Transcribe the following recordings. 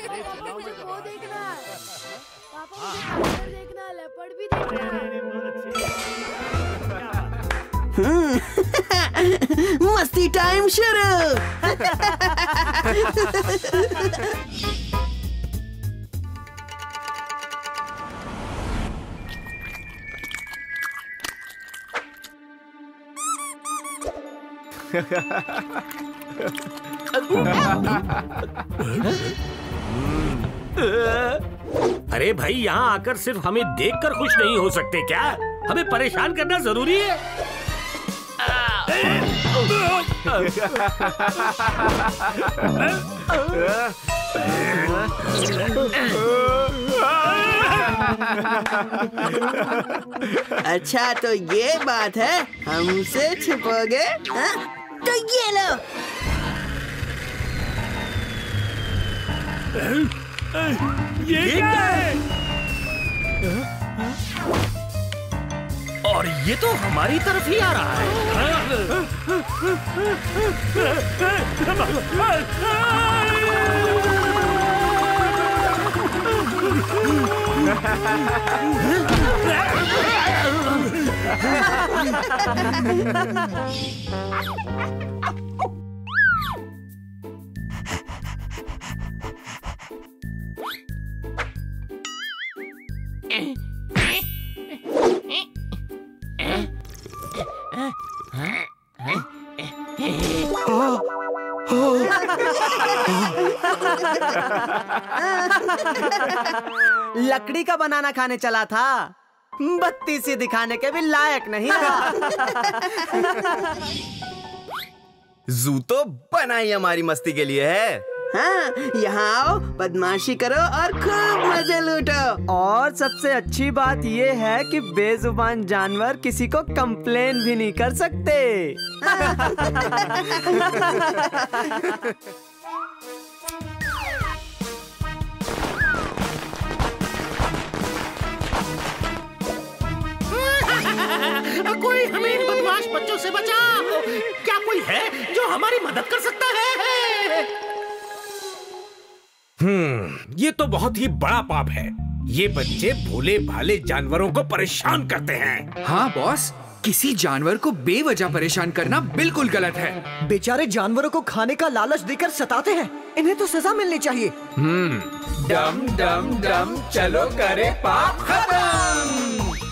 वो देखना पापा, मुझे देखना, लेपर्ड भी देखना। मस्ती टाइम शुरू। अरे भाई, यहाँ आकर सिर्फ हमें देखकर खुश नहीं हो सकते क्या? हमें परेशान करना जरूरी है। अच्छा तो ये बात है, हमसे छुपोगे? तो ये लो। ये क्या है? और ये तो हमारी तरफ ही आ रहा है। लकड़ी का बनाना खाने चला था, बत्ती सी दिखाने के भी लायक नहीं रहा। जू तो बना ही हमारी मस्ती के लिए है। हाँ, यहाँ आओ, बदमाशी करो और खूब मजे लूटो। और सबसे अच्छी बात ये है कि बेजुबान जानवर किसी को कंप्लेन भी नहीं कर सकते। कोई हमें इन बदमाश बच्चों से बचा। क्या कोई है जो हमारी मदद कर सकता है? ये तो बहुत ही बड़ा पाप है। ये बच्चे भोले भाले जानवरों को परेशान करते हैं। हाँ बॉस, किसी जानवर को बेवजह परेशान करना बिल्कुल गलत है। बेचारे जानवरों को खाने का लालच देकर सताते हैं, इन्हें तो सजा मिलनी चाहिए। डम डम डम, चलो करे पाप खत्म।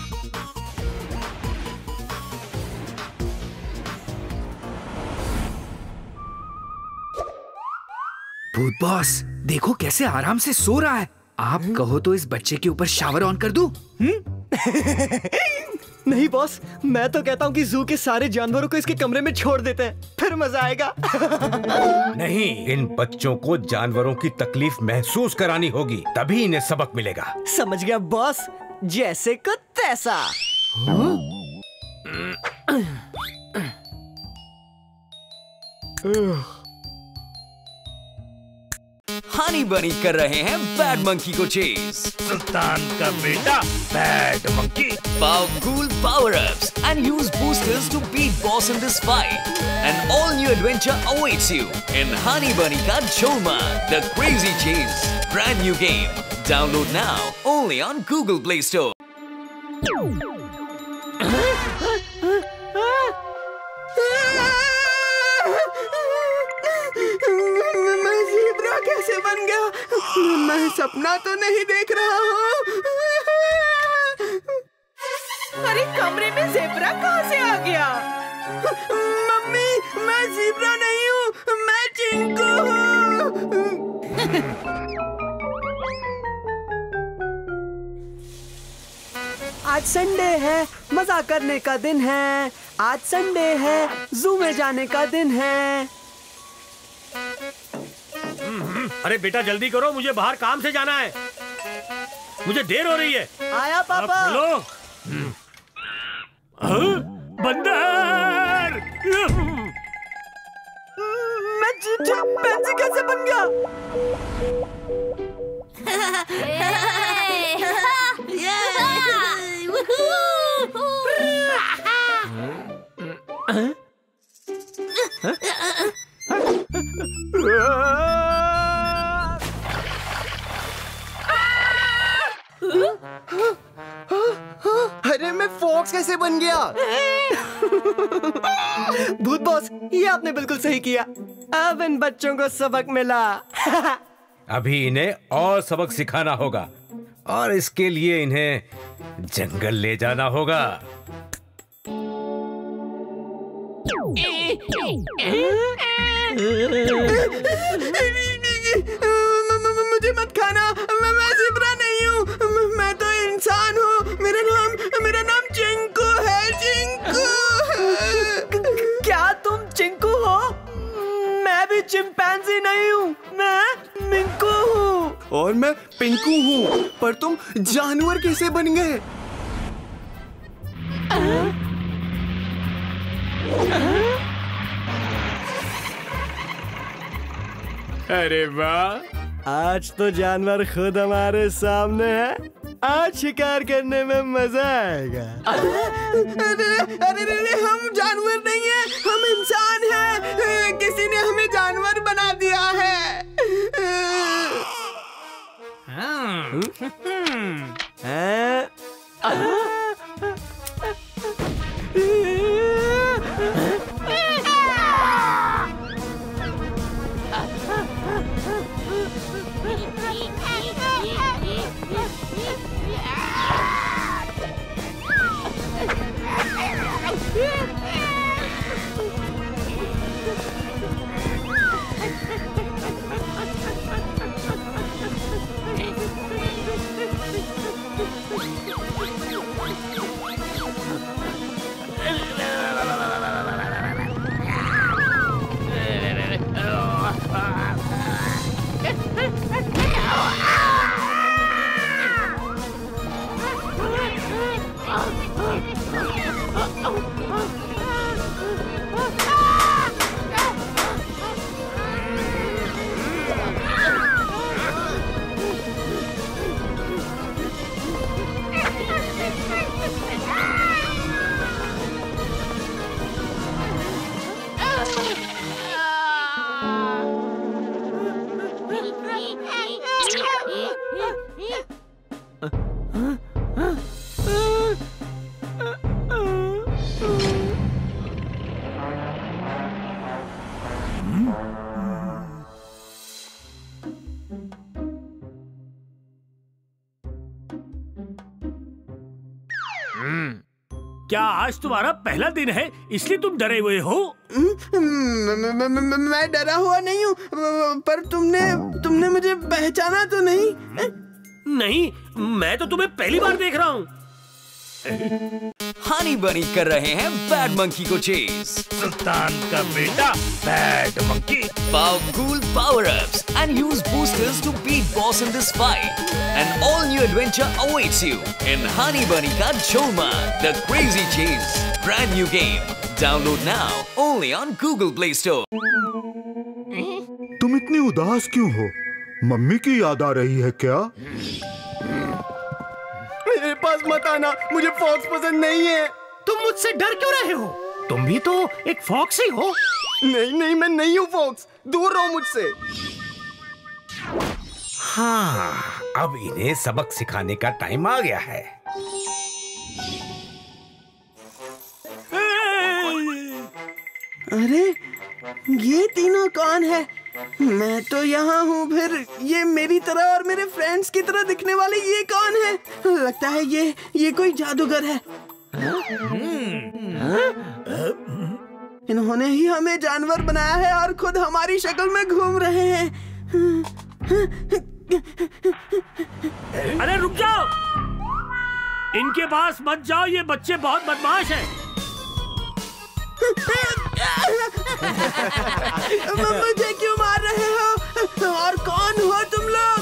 भूत बॉस, देखो कैसे आराम से सो रहा है। आप कहो तो इस बच्चे के ऊपर शावर ऑन कर दूं? नहीं बॉस, मैं तो कहता हूँ कि जू के सारे जानवरों को इसके कमरे में छोड़ देते हैं, फिर मजा आएगा। नहीं, इन बच्चों को जानवरों की तकलीफ महसूस करानी होगी, तभी इन्हें सबक मिलेगा। समझ गया बॉस, जैसे को तैसा। हनी बनी कर रहे हैं बैड मंकी को चेज। सुल्तान का बेटा bad monkey. Powerful power-ups and use boosters to beat boss in this fight. An all-new adventure awaits you in Honey Bunny Ka Choma, the Crazy Chase. Brand new game. Download now only on Google Play Store. मैं zebra कैसे बन गया? मैं सपना तो नहीं देख रहा हूँ। अरे कमरे में ज़ेब्रा कहाँ से आ गया? मम्मी, मैं ज़ेब्रा नहीं हूँ, मैं चिंकू हूँ। आज संडे है, मजा करने का दिन है। आज संडे है, जू में जाने का दिन है। अरे बेटा जल्दी करो, मुझे बाहर काम से जाना है, मुझे देर हो रही है। आया पापा। बोलो। बंदर! मैं चिंपैंजी कैसे बन गया? अरे मैं फॉक्स कैसे बन गया? भूत बॉस, ये आपने बिल्कुल सही किया। अब इन बच्चों को सबक मिला। अभी इन्हें और सबक सिखाना होगा और इसके लिए इन्हें जंगल ले जाना होगा। मुझे मत खाना, मैं ज़ेब्रा नहीं हूँ, मैं तो इंसान हूँ। मेरा नाम चिंकू है। चिंकू। क्या तुम चिंकू हो? मैं भी चिंपैंजी नहीं हूँ, मैं मिंकू हूँ। और मैं पिंकू हूँ, पर तुम जानवर कैसे बन गए? अरे वाह, आज तो जानवर खुद हमारे सामने है। आज शिकार करने में मजा आएगा। अरे, हम जानवर नहीं हैं, हम इंसान हैं। किसी ने हमें जानवर बना दिया है। क्या आज तुम्हारा पहला दिन है इसलिए तुम डरे हुए हो? मैं डरा हुआ नहीं हूँ, पर तुमने मुझे पहचाना तो नहीं? नहीं, मैं तो तुम्हें पहली बार देख रहा हूँ। हनी बनी कर रहे हैं बैड मंकी को चेज। सुल्तान का बेटा bad monkey. Powerful power-ups and use boosters to beat boss in this fight. An all-new adventure awaits you in Honey Bunny Ka Choma, The Crazy Chase. Brand new game. Download now only on Google Play Store. तुम इतनी उदास क्यों हो? Mummy की याद आ रही है क्या? मेरे पास मत आना, मुझे फॉक्स पसंद नहीं है। तुम मुझसे डर क्यों रहे हो? तुम भी तो एक फॉक्स ही हो। नहीं, मैं नहीं हूँ फॉक्स, दूर रहो मुझसे। हाँ, अब इन्हें सबक सिखाने का टाइम आ गया है। अरे, ये तीनों कौन है? मैं तो यहाँ हूँ, फिर ये मेरी तरह और मेरे फ्रेंड्स की तरह दिखने वाले ये कौन है? लगता है ये कोई जादूगर है। इन्होंने ही हमें जानवर बनाया है और खुद हमारी शक्ल में घूम रहे हैं। अरे रुक जाओ, इनके पास मत जाओ, ये बच्चे बहुत बदमाश हैं। मुझे क्यों मार रहे हो? और कौन हो तुम लोग?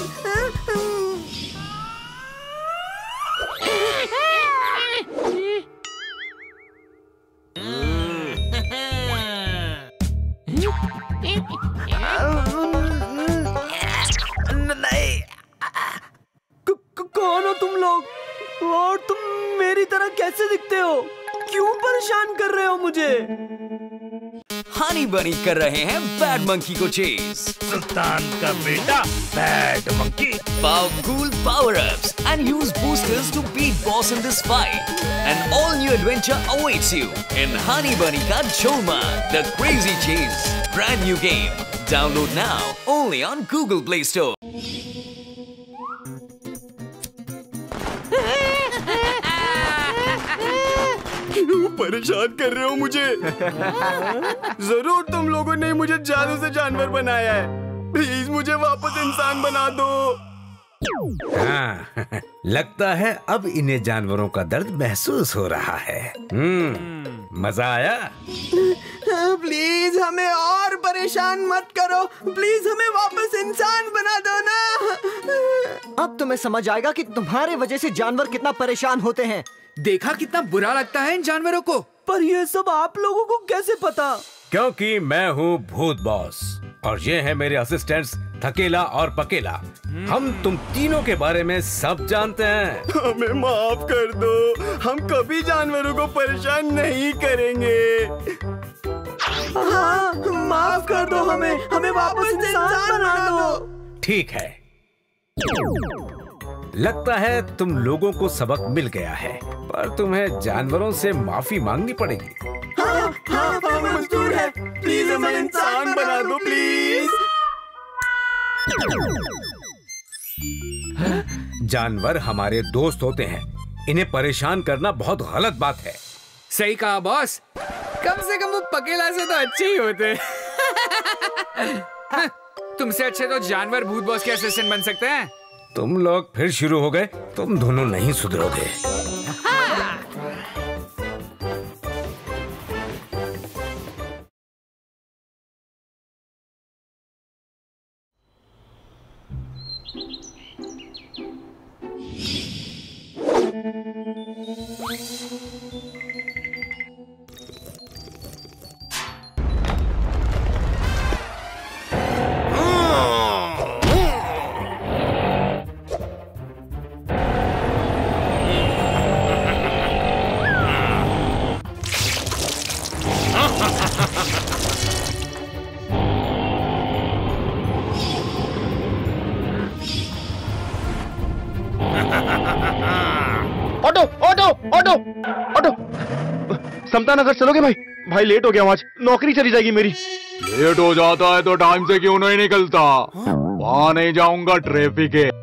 कौन हो तुम लोग? और तुम मेरी तरह कैसे दिखते हो? क्यों परेशान कर रहे हो मुझे? हनी बनी कर रहे हैं बैड मंकी को चेज। सुल्तान का बेटा bad monkey. Powerful power-ups and use boosters to beat boss in this fight. An all-new adventure awaits you in Honey Bunny Ka Chholma, The Crazy Chase. Brand new game. Download now only on Google Play Store. क्यों परेशान कर रहे हो मुझे? जरूर तुम लोगों ने मुझे जादू से जानवर बनाया है। प्लीज मुझे वापस इंसान बना दो। हाँ, लगता है अब इन्हें जानवरों का दर्द महसूस हो रहा है। मजा आया? प्लीज हमें और परेशान मत करो। प्लीज हमें वापस इंसान बना दो ना। अब तुम्हें समझ आएगा कि तुम्हारे वजह से जानवर कितना परेशान होते हैं। देखा कितना बुरा लगता है इन जानवरों को। पर ये सब आप लोगों को कैसे पता? क्योंकि मैं हूँ भूत बॉस और ये है मेरे असिस्टेंट्स थकेला और पकेला। हम तुम तीनों के बारे में सब जानते हैं। हमें माफ कर दो, हम कभी जानवरों को परेशान नहीं करेंगे। हाँ, माफ कर दो हमें वापस इंसान बना दो। ठीक है, लगता है तुम लोगों को सबक मिल गया है, पर तुम्हें जानवरों से माफी मांगनी पड़ेगी। हाँ, हम मजबूर हैं। प्लीज हमें इंसान बना दो प्लीज। जानवर हमारे दोस्त होते हैं, इन्हें परेशान करना बहुत गलत बात है। सही कहा बॉस, कम से कम वो पकेला से तो अच्छे ही होते। तुमसे अच्छे तो जानवर भूत बॉस के असिस्टेंट बन सकते हैं। तुम लोग फिर शुरू हो गए, तुम दोनों नहीं सुधरोगे। ऑटो समता नगर चलोगे भाई? भाई लेट हो गया, आज नौकरी चली जाएगी मेरी। लेट हो जाता है तो टाइम से क्यों नहीं निकलता? वहां नहीं जाऊंगा, ट्रैफिक है।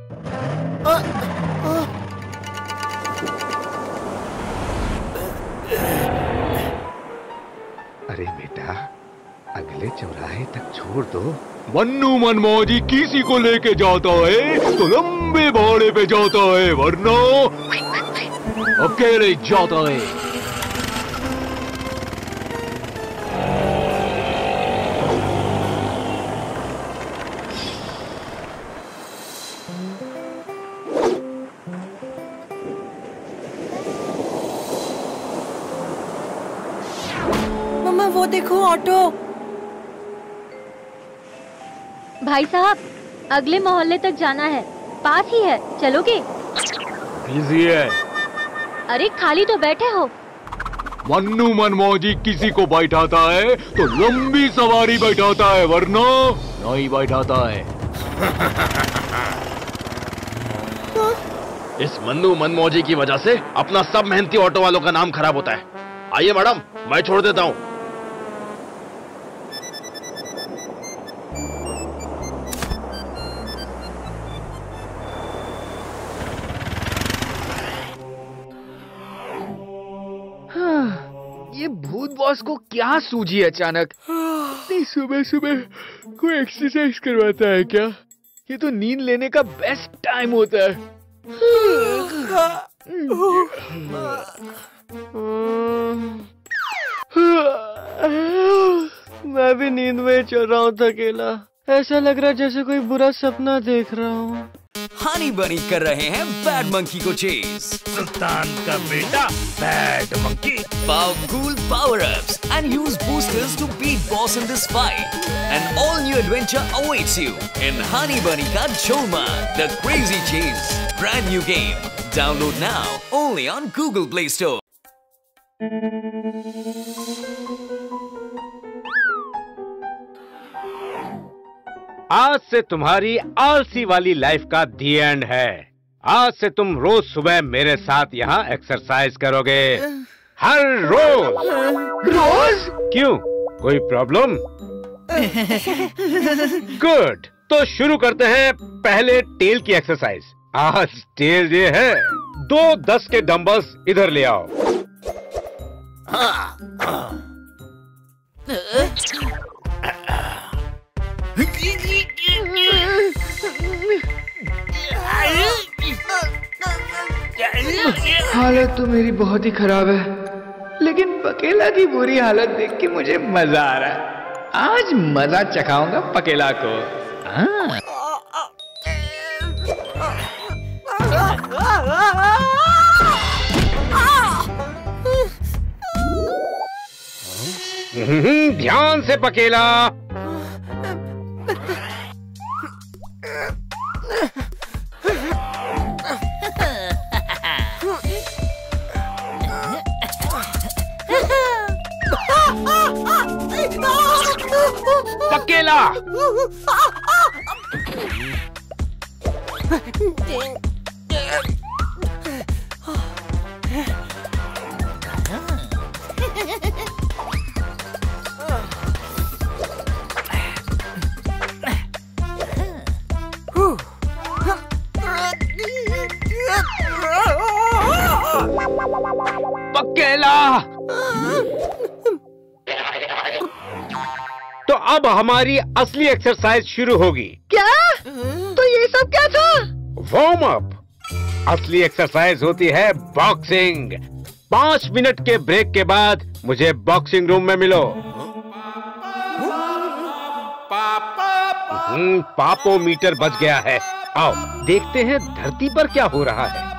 अरे बेटा, अगले चौराहे तक छोड़ दो। मन्नू मनमौजी किसी को लेके जाता है तो लंबे भाड़े पे जाता है, वरना अकेले जाता है। मम्मा वो देखो ऑटो। भाई साहब, अगले मोहल्ले तक जाना है, पास ही है, चलोगे? बिजी है। अरे खाली तो बैठे हो। मन्नू मनमौजी किसी को बैठाता है तो लंबी सवारी बैठाता है, वरना नहीं बैठाता है। इस मन्नू मनमौजी की वजह से अपना सब मेहनती ऑटो वालों का नाम खराब होता है। आइए मैडम, मैं छोड़ देता हूँ। ये भूत बॉस को क्या सूझी अचानक? सुबह सुबह कोई एक्सरसाइज करवाता है क्या? ये तो नींद लेने का बेस्ट टाइम होता है। मैं भी नींद में चल रहा हूँ थकेला। ऐसा लग रहा है जैसे कोई बुरा सपना देख रहा हूँ। हनी बनी कर रहे हैं बैड मंकी को चेज। सुल्तान का बेटा bad monkey. Powerful power-ups and use boosters to beat boss in this fight. An all-new adventure awaits you in Honey Bunny Ka Chholma, The Crazy Chase. Brand new game. Download now only on Google Play Store. आज से तुम्हारी आलसी वाली life का दी and है। आज से तुम रोज सुबह मेरे साथ यहाँ एक्सरसाइज करोगे, हर रोज। रोज? क्यों, कोई प्रॉब्लम? गुड, तो शुरू करते हैं पहले टेल की एक्सरसाइज। आज टेल ये है। 2 10 के डंबल्स इधर ले आओ। हालत तो मेरी बहुत ही खराब है, लेकिन पकेला की बुरी हालत देख के मुझे मजा आ रहा है। आज मजा चखाऊंगा पकेला को। ध्यान से पकेला। पकेला। पकेला। तो अब हमारी असली एक्सरसाइज शुरू होगी। क्या? तो ये सब क्या था? Warm up. असली एक्सरसाइज होती है बॉक्सिंग। 5 मिनट के ब्रेक के बाद मुझे बॉक्सिंग रूम में मिलो। पापो मीटर बज गया है। आओ देखते हैं धरती पर क्या हो रहा है।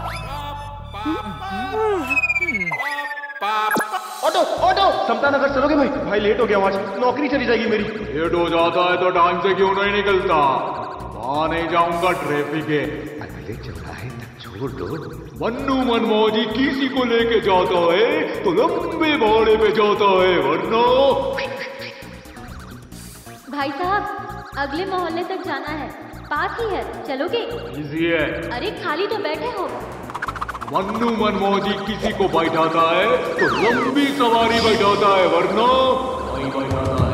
ऑटो ऑटो, समता नगर चलोगे भाई? भाई लेट हो गया, आज नौकरी चली जाएगी मेरी। लेट हो जाता है तो टाइम से क्यों नहीं निकलता? वहां नहीं जाऊंगा, ट्रैफिक है। अगले चौराहे तक छोड़ दो। मन्नू मनमौजी किसी को लेके जाता है तो लंबे भाड़े पे जाता है, वरना। भाई साहब, अगले मोहल्ले तक जाना है, पास ही है, चलोगे? इजी है। अरे खाली तो बैठे हो। मन्नू मनमौजी किसी को बैठाता है तो लंबी सवारी बैठाता है, वरना नहीं बैठाता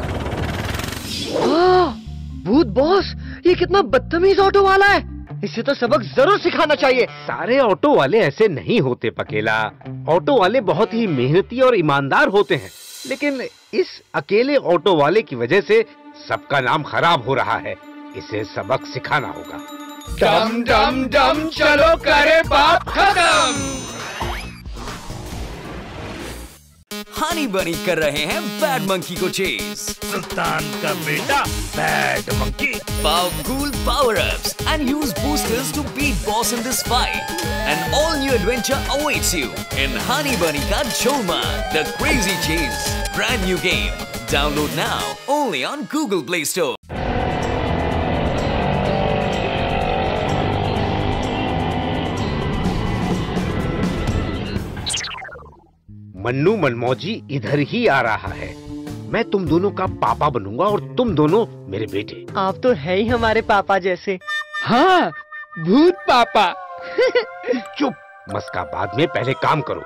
है। भूत बॉस, ये कितना बदतमीज ऑटो वाला है। इसे तो सबक जरूर सिखाना चाहिए। सारे ऑटो वाले ऐसे नहीं होते पकेला। ऑटो वाले बहुत ही मेहनती और ईमानदार होते हैं, लेकिन इस अकेले ऑटो वाले की वजह से सबका नाम खराब हो रहा है। इसे सबक सिखाना होगा। डम डम डम चलो करे बाप खत्म। हनी बनी कर रहे हैं बैड मंकी को चेज। सुल्तान का बेटा bad monkey. Power cool power-ups and use boosters to beat boss in this fight. An all-new adventure awaits you in Honey Bunny Ka Cholma, The Crazy Chase. Brand new game. Download now only on Google Play Store. Mannu मनमौजी इधर ही आ रहा है। मैं तुम दोनों का पापा बनूंगा और तुम दोनों मेरे बेटे। आप तो है ही हमारे पापा जैसे। हाँ, भूत पापा। चुप, मस्का बाद में, पहले काम करो।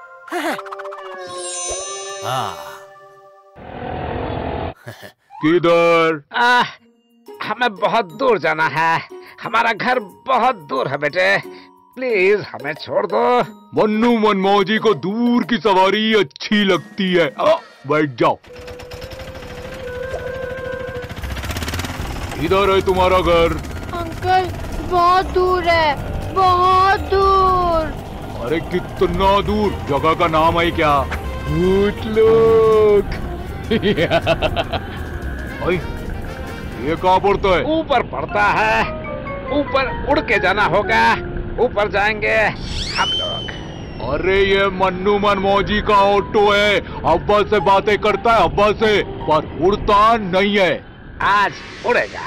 किधर? हमें बहुत दूर जाना है। हमारा घर बहुत दूर है बेटे, प्लीज हमें छोड़ दो। मन्नू मनमौजी को दूर की सवारी अच्छी लगती है। बैठ जाओ। इधर है तुम्हारा घर। अंकल बहुत दूर है, बहुत दूर। अरे कितना दूर? जगह का नाम है क्या? भूत लोग। ये कहाँ पड़ता है? ऊपर पड़ता है। ऊपर उड़ के जाना होगा। ऊपर जाएंगे हम लोग। अरे ये मन्नू मनमौजी का ऑटो है। अब्बा से बातें करता है, अब्बा से, पर उड़ता नहीं है। आज उड़ेगा।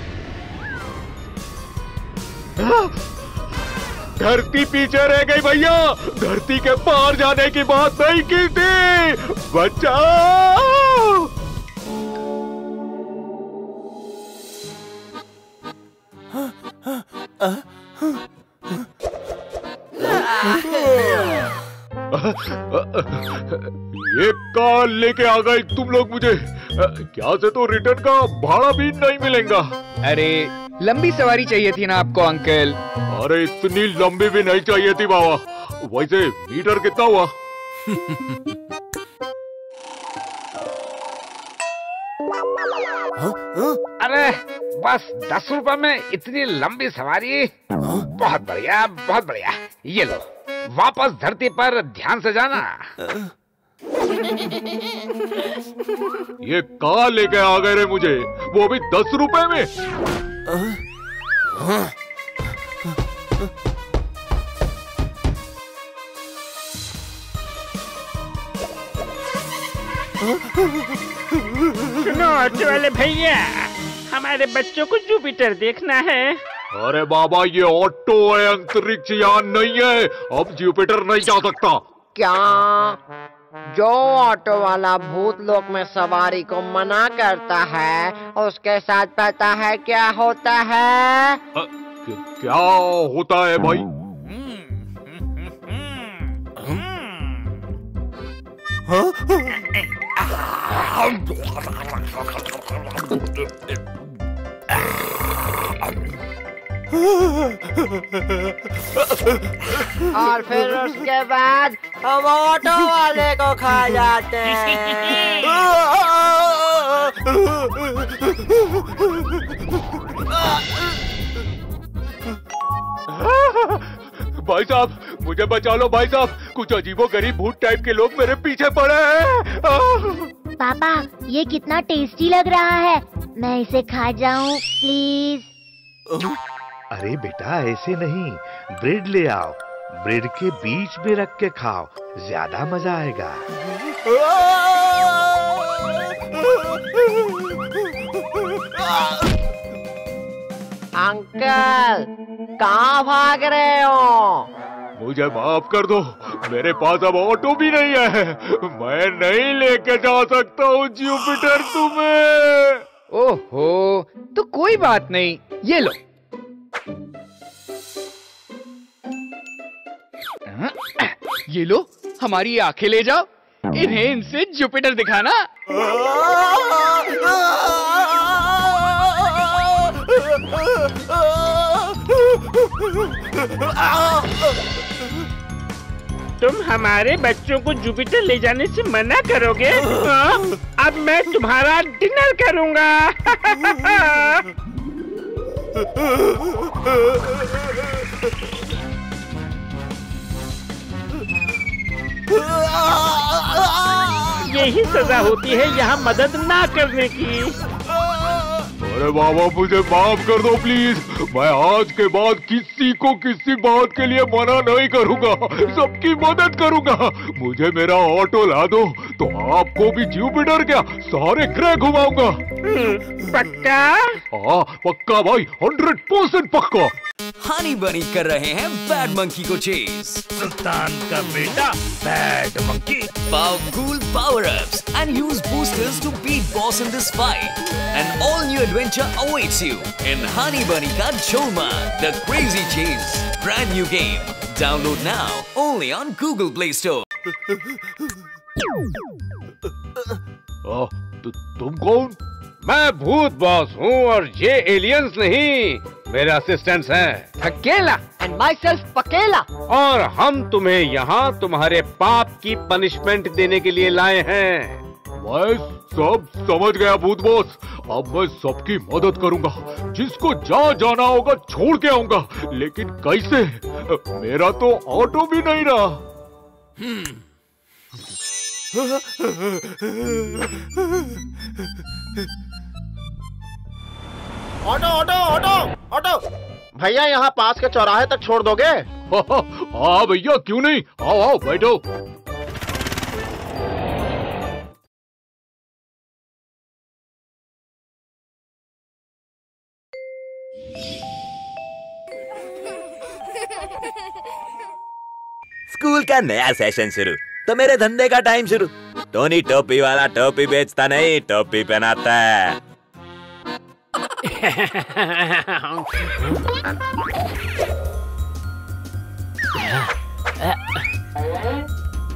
धरती पीछे रह गई भैया। धरती के पार जाने की बात नहीं की थी। बचाओ। ये कार लेके आ गए तुम लोग मुझे। क्या से तो रिटर्न का भाड़ा भी नहीं मिलेगा। अरे लंबी सवारी चाहिए थी ना आपको अंकल। अरे इतनी लंबी भी नहीं चाहिए थी बाबा। वैसे मीटर कितना हुआ? अरे बस 10 रुपए में इतनी लंबी सवारी। बहुत बढ़िया बहुत बढ़िया। ये लो, वापस धरती पर ध्यान से जाना। ये कहाँ लेके आ गए रे मुझे, वो भी 10 रुपए में। सुनो ऑटो वाले भैया, हमारे बच्चों को जुपिटर देखना है। अरे बाबा ये ऑटो है, अंतरिक्ष यान नहीं है। अब जुपिटर नहीं जा सकता। क्या जो ऑटो वाला भूत लोक में सवारी को मना करता है उसके साथ पता है क्या होता है? क्या होता है भाई? और फिर उसके बाद हम ऑटो वाले को खा जाते हैं। भाई साहब मुझे बचा लो भाई साहब, कुछ अजीबोगरीब भूत टाइप के लोग मेरे पीछे पड़े हैं। पापा ये कितना टेस्टी लग रहा है, मैं इसे खा जाऊं प्लीज। अरे बेटा ऐसे नहीं, ब्रेड ले आओ, ब्रेड के बीच में रख के खाओ, ज्यादा मजा आएगा। अंकल कहाँ भाग रहे हो? मुझे माफ कर दो, मेरे पास अब ऑटो भी नहीं है। मैं नहीं लेके जा सकता हूँ जुपिटर तुम्हें। ओहो, तो कोई बात नहीं, ये लो। ये लो, हमारी आंखें ले जाओ, इन्हें इनसे जुपिटर दिखाना। तुम हमारे बच्चों को जुपिटर ले जाने से मना करोगे? अब मैं तुम्हारा डिनर करूंगा। यही सजा होती है यहाँ मदद ना करने की। अरे बाबा मुझे माफ कर दो प्लीज, मैं आज के बाद किसी को किसी बात के लिए मना नहीं करूंगा, सबकी मदद करूंगा। मुझे मेरा ऑटो ला दो तो आपको भी जुपिटर क्या सारे ग्रह घुमाऊंगा। पक्का? हाँ पक्का भाई, 100% पक्का। हनी बनी कर रहे हैं बैड मंकी को चेज। सुल्तान का बेटा bad monkey. Powerful power-ups and use boosters to beat boss in this fight. An all-new adventure awaits you in Honey Bunny Ka Choma, The Crazy Chase. Brand new game. Download now only on Google Play Store. तुम कौन? मैं भूत boss हूँ और ये aliens नहीं, मेरे assistants हैं। अकेला एंड माई सेल्फ पकेला। और हम तुम्हें यहाँ तुम्हारे पाप की पनिशमेंट देने के लिए लाए हैं। मैं सब समझ गया भूत बॉस, अब मैं सबकी मदद करूंगा, जिसको जहाँ जाना होगा छोड़ के आऊंगा। लेकिन कैसे? मेरा तो ऑटो भी नहीं रहा। ऑटो ऑटो ऑटो ऑटो भैया, यहाँ पास के चौराहे तक छोड़ दोगे? हाँ भैया क्यों नहीं, आओ आओ बैठो। स्कूल का नया सेशन शुरू तो मेरे धंधे का टाइम शुरू। टोनी टोपी वाला टोपी बेचता नहीं, टोपी पहनाता है।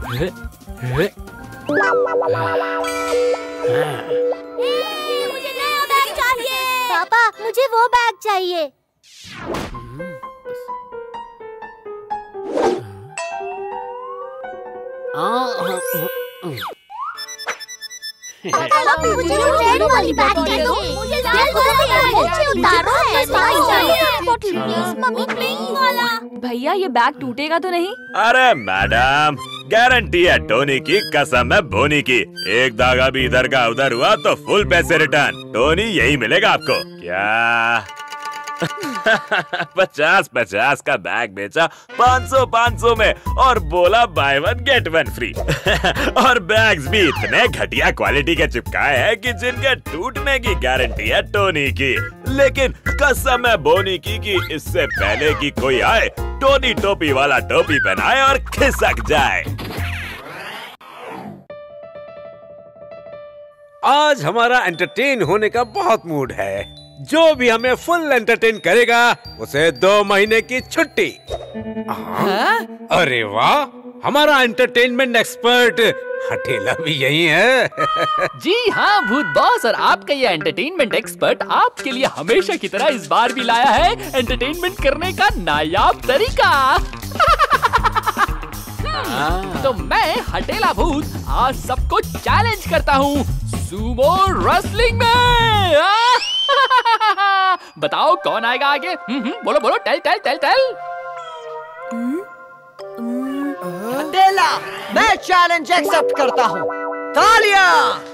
मुझे नया बैग चाहिए। पापा मुझे वो बैग चाहिए। मुझे रेड वाली बैग दे दो। मुझे उतारो मम्मी पिंक वाला। भैया ये बैग टूटेगा तो नहीं? अरे मैडम, गारंटी है टोनी की, कसम है बोनी की। एक धागा भी इधर का उधर हुआ तो फुल पैसे रिटर्न। टोनी यही मिलेगा आपको। क्या 50-50 का बैग बेचा 500 में और बोला buy one get one free. और बैग्स भी इतने घटिया क्वालिटी के चिपकाए हैं कि जिनके टूटने की गारंटी है टोनी की। लेकिन कसम है बोनी की कि इससे पहले कि कोई आए, टोनी टोपी वाला टोपी पहनाए और खिसक जाए। आज हमारा एंटरटेन होने का बहुत मूड है। जो भी हमें फुल एंटरटेन करेगा उसे 2 महीने की छुट्टी। अरे वाह, हमारा एंटरटेनमेंट एक्सपर्ट हटेला भी यही है। जी हाँ भूत बॉस, और आपका ये एंटरटेनमेंट एक्सपर्ट आपके लिए हमेशा की तरह इस बार भी लाया है एंटरटेनमेंट करने का नायाब तरीका। तो मैं हटेला भूत आज सबको चैलेंज करता हूँ सुमो रेसलिंग में। बताओ कौन आएगा आगे? बोलो बोलो, टेल टेल टेल टेल। हटेला, मैं चैलेंज एक्सेप्ट करता हूँ। तालियां।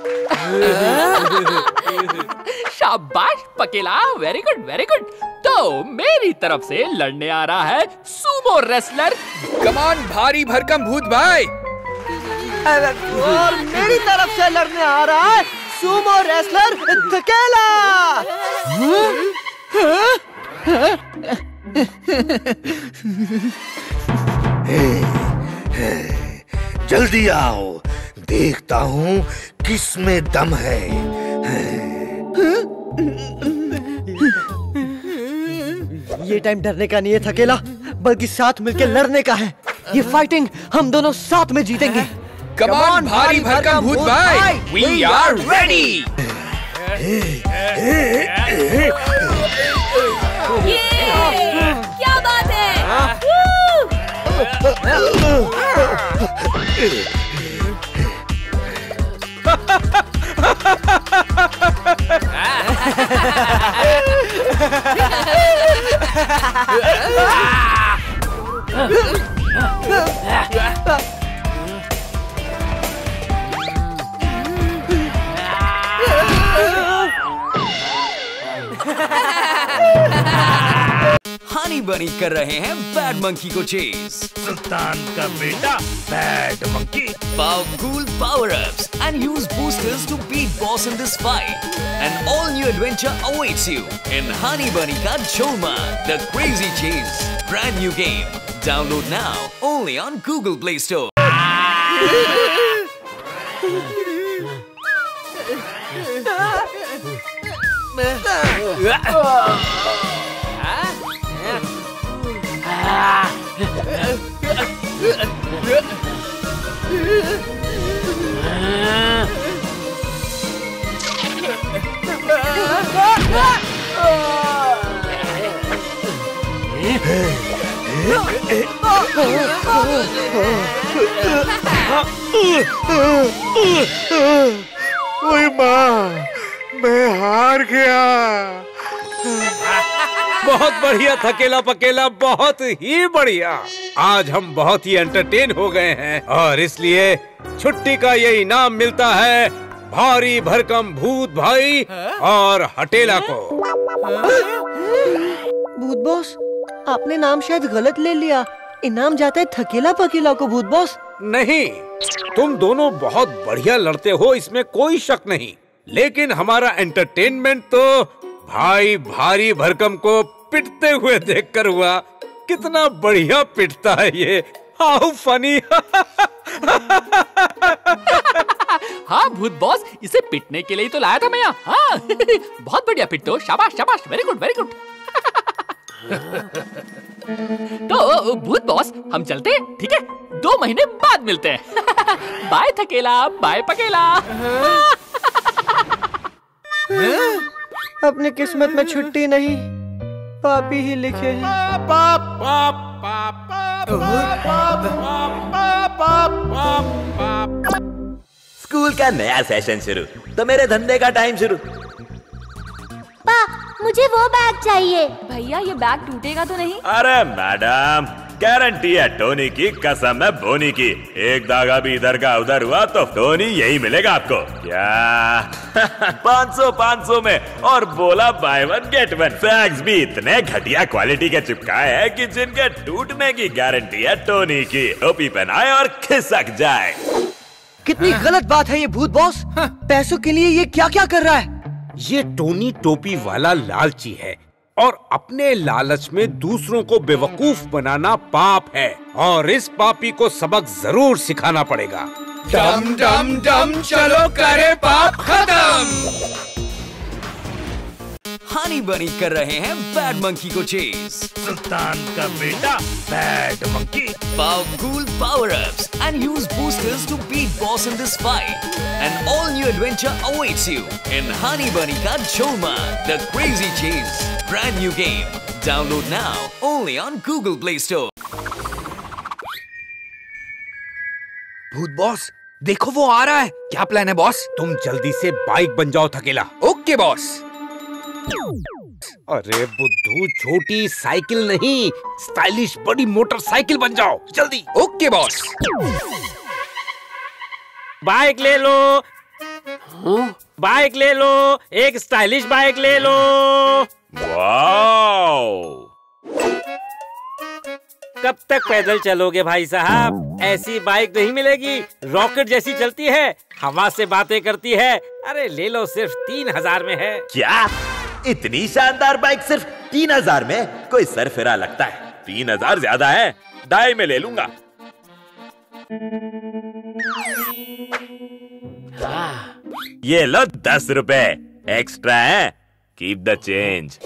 शाबाश पकेला, वेरी गुड वेरी गुड। तो मेरी तरफ से लड़ने आ रहा है सुमो रेसलर कमान भारी भरकम भूत भाई। और मेरी तरफ से लड़ने आ रहा है सुमो रेसलर थकेला। जल्दी आओ, देखता हूँ किसमें दम है। ये टाइम डरने का नहीं है थकेला, बल्कि साथ मिलकर लड़ने का है। ये फाइटिंग हम दोनों साथ में जीतेंगे। कमान भारी भरकम भूत भाई, वी आर रेडी। क्या बात है? हनी बनी कर रहे हैं बैड मंकी को चेज। सुल्तान का बेटा bad monkey. Powerful power-ups and use boosters to beat boss in this fight. An all-new adventure awaits you in Honey Bunny Ka Choma, The Crazy Chase. Brand new game. Download now only on Google Play Store. ओए माँ, मैं हार गया। बहुत बढ़िया थकेला पकेला, बहुत ही बढ़िया। आज हम बहुत ही एंटरटेन हो गए हैं और इसलिए छुट्टी का ये इनाम मिलता है भारी भरकम भूत भाई और हटेला को। भूत बॉस, आपने नाम शायद गलत ले लिया। इनाम जाता है थकेला पकेला को भूत बॉस। नहीं, तुम दोनों बहुत बढ़िया लड़ते हो, इसमें कोई शक नहीं। लेकिन हमारा एंटरटेनमेंट तो भाई भारी भरकम को पिटते हुए देखकर हुआ। कितना बढ़िया पिटता है ये, हाउ फनी। हाँ भूत बॉस, इसे पिटने के लिए तो लाया था मैं यहाँ। हाँ बहुत बढ़िया पिटो, शाबाश शाबाश, वेरी गुड वेरी गुड। तो भूत बॉस हम चलते हैं, ठीक है? 2 महीने बाद मिलते हैं। बाय थकेला, बाय पकेला। अपनी किस्मत में छुट्टी नहीं, पापी ही लिखे हैं। स्कूल का नया सेशन शुरू तो मेरे धंधे का टाइम शुरू। मुझे वो बैग चाहिए। भैया ये बैग टूटेगा तो नहीं? अरे मैडम, गारंटी है टोनी की, कसम है बोनी की। एक धागा भी इधर का उधर हुआ तो टोनी यही मिलेगा आपको। क्या 500 में और बोला बाय 1 गेट 1। बैग्स भी इतने घटिया क्वालिटी के चिपकाए हैं कि जिनके टूटने की गारंटी है टोनी की। टोपी पहनाए और खिसक जाए। कितनी गलत बात है ये भूत बॉस। पैसों के लिए ये क्या क्या कर रहा है? ये टोनी टोपी वाला लालची है और अपने लालच में दूसरों को बेवकूफ बनाना पाप है और इस पापी को सबक जरूर सिखाना पड़ेगा। डम डम डम चलो करे पाप खत्म। हनी बनी कर रहे हैं बैड मंकी को चेज। सुल्तान का बेटा bad monkey. Powerful power-ups and use boosters to beat boss in this fight. An all-new adventure awaits you in Honey Bunny Ka Choma, The Crazy Chase. Brand new game. Download now only on Google Play Store. भूत boss, देखो वो आ रहा है। क्या plan है boss? तुम जल्दी से बाइक बन जाओ थकेला। Okay boss. अरे बुद्धू, छोटी साइकिल नहीं, स्टाइलिश बड़ी मोटरसाइकिल बन जाओ जल्दी। Okay boss. बाइक ले लो। बाइक ले लो, एक स्टाइलिश बाइक ले लो। वाओ! कब तक पैदल चलोगे भाई साहब? ऐसी बाइक नहीं मिलेगी। रॉकेट जैसी चलती है, हवा से बातें करती है। अरे ले लो, सिर्फ 3000 में है। क्या इतनी शानदार बाइक सिर्फ 3000 में? कोई सरफिरा लगता है। 3000 ज्यादा है, 2.5 में ले लूंगा। ये लो 10 रुपए एक्स्ट्रा है। Keep the change.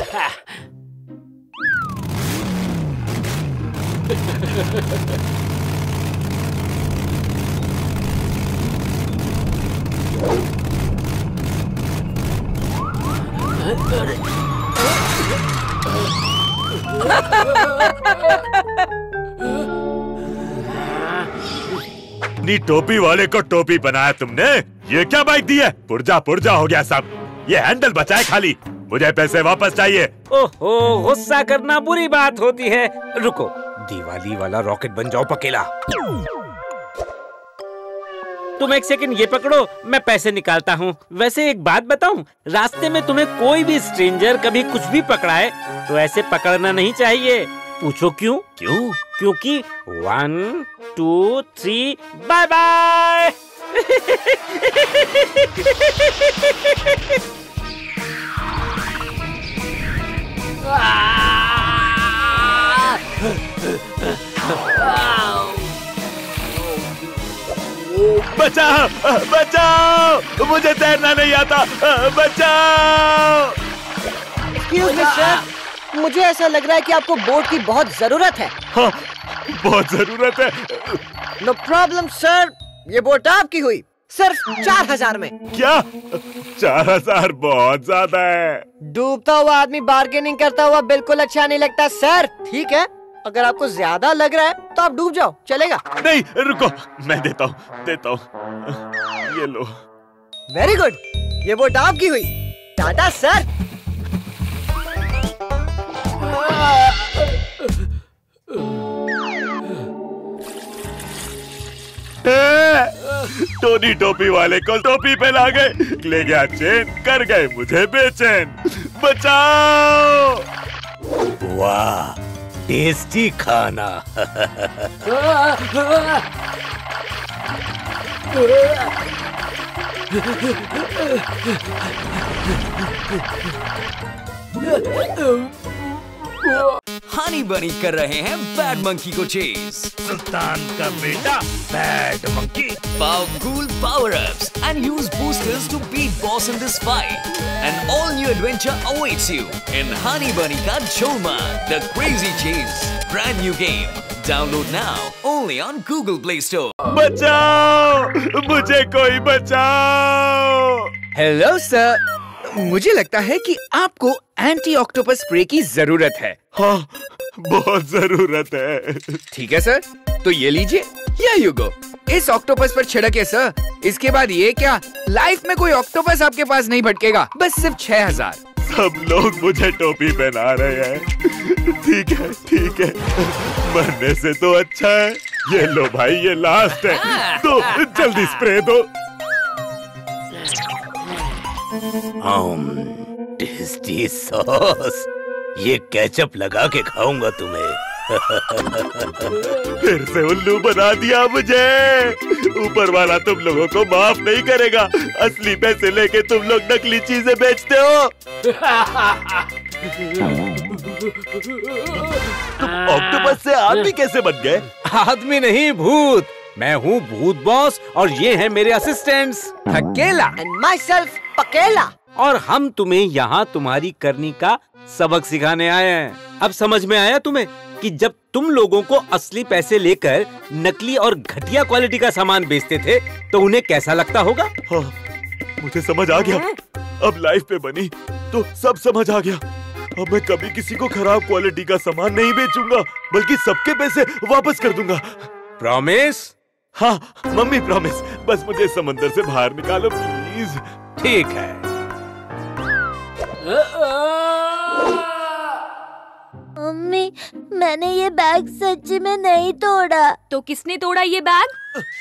अपनी टोपी वाले को टोपी बनाया तुमने। ये क्या बाइक दी है? पुर्जा पुर्जा हो गया सब। ये हैंडल बचाए खाली। मुझे पैसे वापस चाहिए। ओहो, गुस्सा करना बुरी बात होती है। रुको, दिवाली वाला रॉकेट बन जाओ पकेला। तुम 1 सेकंड ये पकड़ो, मैं पैसे निकालता हूँ। वैसे एक बात बताऊँ, रास्ते में तुम्हें कोई भी स्ट्रेंजर कभी कुछ भी पकड़ाए तो ऐसे पकड़ना नहीं चाहिए। पूछो क्यों? क्यों? क्योंकि 1 2 3 बाय बाय। बचाओ बचाओ, मुझे तैरना नहीं आता। बचाओ। Excuse me, sir. मुझे ऐसा लग रहा है कि आपको बोट की बहुत जरूरत है। हाँ, बहुत जरूरत है। नो प्रॉब्लम सर, ये बोट आपकी हुई सिर्फ 4000 में। क्या? 4000 बहुत ज्यादा है। डूबता हुआ आदमी बार्गेनिंग करता हुआ बिल्कुल अच्छा नहीं लगता सर। ठीक है, अगर आपको ज्यादा लग रहा है तो आप डूब जाओ, चलेगा? नहीं, रुको, मैं देता हूँ। ये लो। वेरी गुड, ये बोट आपकी हुई। टाटा सर। टोनी टोपी वाले को टोपी पहना गए, ले गया चेन, कर गए मुझे बेचैन। बचाओ। वाह, टेस्टी खाना। हनी बनी कर रहे हैं बैड मंकी को चेज। सुल्तान का बेटा bad monkey. Powerful power-ups and use boosters to beat boss in this fight. An all-new adventure awaits you in Honey Bunny Ka Choma, The Crazy Chase. Brand new game. Download now only on Google Play Store. बचाओ, मुझे कोई बचाओ। Hello sir, मुझे लगता है कि आपको anti octopus spray की जरूरत है। हाँ, बहुत जरूरत है। ठीक है सर, तो ये लीजिए, या यू गो। इस ऑक्टोपस पर छिड़के सर। इसके बाद ये क्या, लाइफ में कोई ऑक्टोपस आपके पास नहीं भटकेगा। बस सिर्फ 6000। सब लोग मुझे टोपी पहना रहे हैं। ठीक है, ठीक है, मरने से तो अच्छा है। ये लो भाई, ये लास्ट है, तो जल्दी स्प्रे दो। टेस्टी सॉस, ये केचप लगा के खाऊंगा तुम्हें। फिर से उल्लू बना दिया मुझे। ऊपर वाला तुम लोगों को माफ नहीं करेगा। असली पैसे लेके तुम लोग नकली चीजें बेचते हो। तुम ऑक्टोपस से आदमी कैसे बन गए? आदमी नहीं, भूत। मैं हूँ भूत बॉस और ये है मेरे assistants Thakela and myself Pakela. और हम तुम्हें यहाँ तुम्हारी करनी का सबक सिखाने आए हैं। अब समझ में आया तुम्हें कि जब तुम लोगों को असली पैसे लेकर नकली और घटिया क्वालिटी का सामान बेचते थे तो उन्हें कैसा लगता होगा? हाँ, मुझे समझ आ गया। अब लाइफ पे बनी तो सब समझ आ गया। अब मैं कभी किसी को खराब क्वालिटी का सामान नहीं बेचूंगा, बल्कि सबके पैसे वापस कर दूंगा। प्रॉमिस? हाँ मम्मी, प्रॉमिस। बस मुझे समंदर से बाहर निकालो प्लीज। ठीक है। मम्मी, मैंने ये बैग सच्ची में नहीं तोड़ा। तो किसने तोड़ा ये बैग?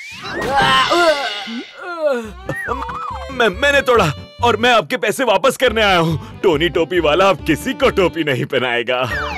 मैंने तोड़ा और मैं आपके पैसे वापस करने आया हूँ। टोनी टोपी वाला अब किसी को टोपी नहीं पहनाएगा।